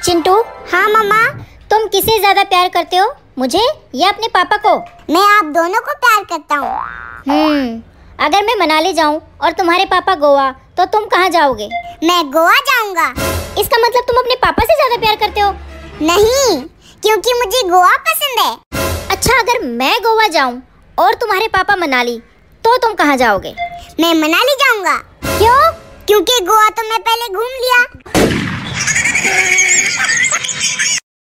चिंटू। हाँ मम्मा। तुम किसे ज्यादा प्यार करते हो, मुझे या अपने पापा को? मैं आप दोनों को प्यार करता हूँ। अगर मैं मनाली जाऊँ और तुम्हारे पापा गोवा, तो तुम कहाँ जाओगे? मैं गोवा जाऊँगा। इसका मतलब तुम अपने पापा से ज्यादा प्यार करते हो? नहीं, क्योंकि मुझे गोवा पसंद है। अच्छा, अगर मैं गोवा जाऊँ और तुम्हारे पापा मनाली, तो तुम कहाँ जाओगे? मैं मनाली जाऊँगा। क्यों? क्योंकि गोवा तो मैं पहले घूम लिया।